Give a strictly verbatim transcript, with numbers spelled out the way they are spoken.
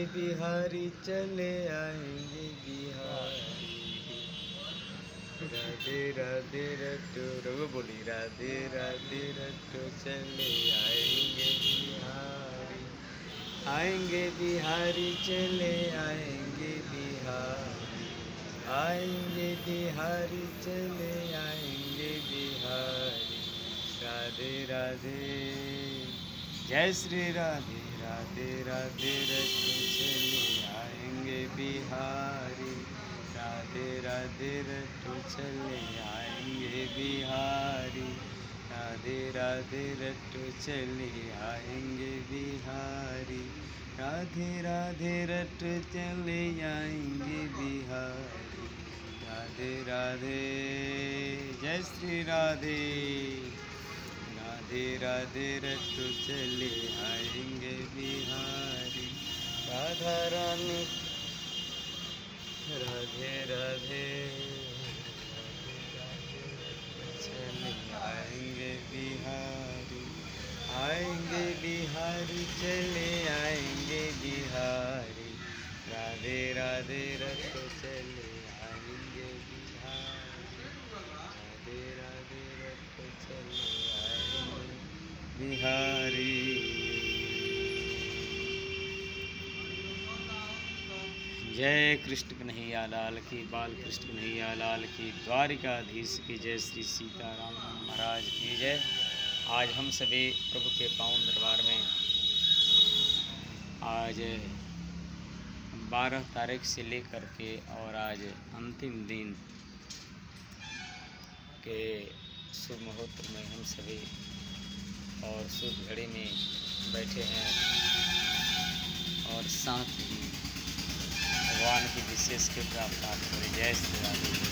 बिहारी चले आएंगे बिहारी। राधे राधे रट्टू रघु बोली राधे राधे रट्टू चले आएंगे बिहारी। आएंगे बिहारी चले आएंगे बिहारी। आएंगे बिहारी चले आएंगे बिहारी। राधे राधे जय श्री राधे राधे राधे रट्टू चले आएंगे बिहारी। राधे राधे रट्टू चले आएंगे बिहारी। राधे राधे रट्टू चले आएंगे बिहारी। राधे राधे रट्टू चले आएंगे बिहारी। राधे राधे जय श्री राधे राधे राधे रट्टू चले आएंगे बिहारी। राधा रानी राधे राधे चले आएंगे बिहारी। आएंगे बिहारी चले आएंगे बिहारी। राधे राधे रट्टू चले आएंगे बिहारी। राधे राधे रट्टू चले आएंगे बिहारी। जय कृष्ण कन्हैया लाल की, बाल कृष्ण कन्हैया लाल की, द्वारिकाधीश की जय, श्री सीताराम महाराज की जय। आज हम सभी प्रभु के पावन दरबार में आज बारह तारीख से लेकर के और आज अंतिम दिन के शुभ मुहूर्त में हम सभी और शुभ घड़ी में बैठे हैं और साथ ही भगवान की विशेष कृपा प्राप्त करें। जय श्री राधे।